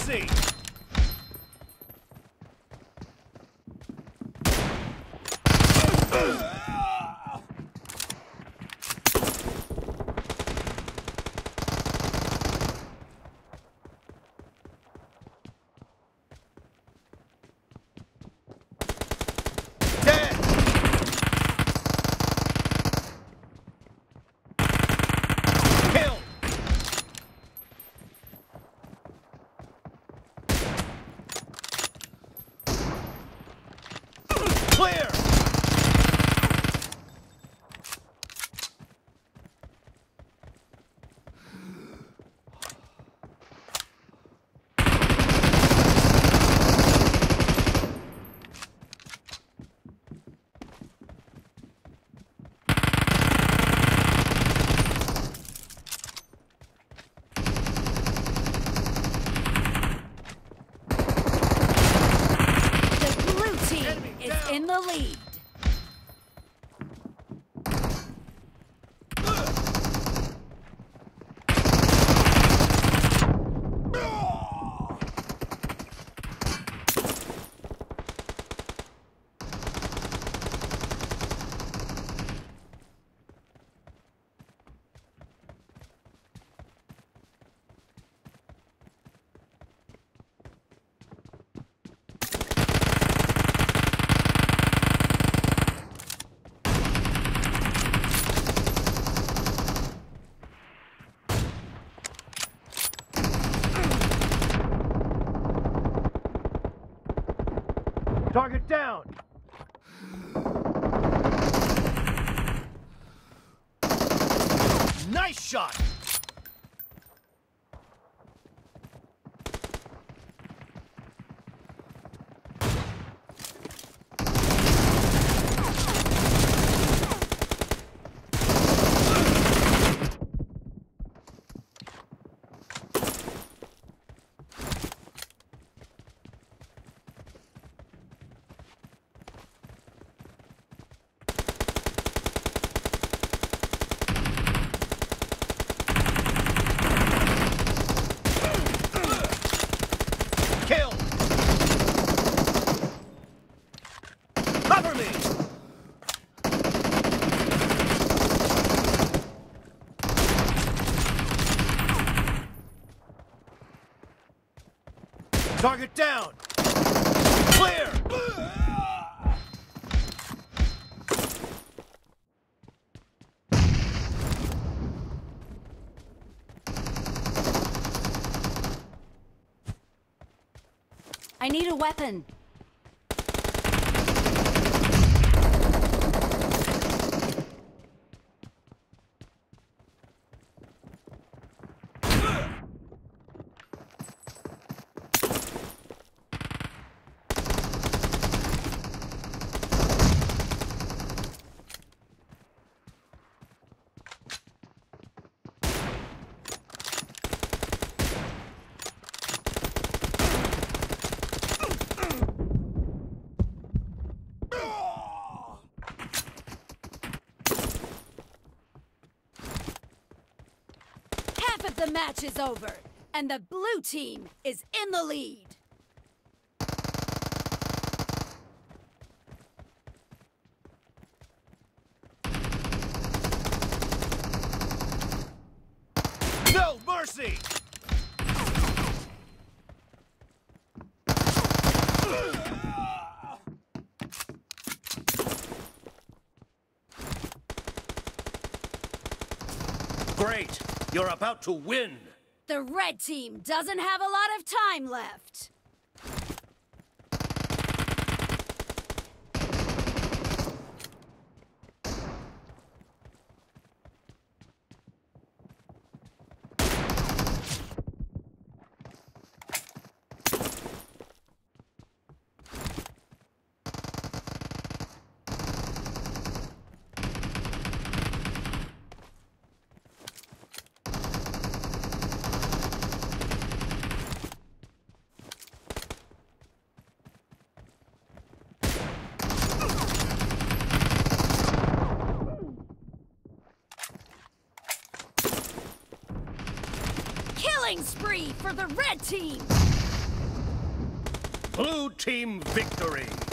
mercy! Clear! The blue team is in the lead. Target down! Nice shot! Kill! Cover me! Target down! Clear! I need a weapon. Half of the match is over, and the blue team is in the lead. No mercy! Great! You're about to win! The red team doesn't have a lot of time left. Killing spree for the red team! Blue team victory!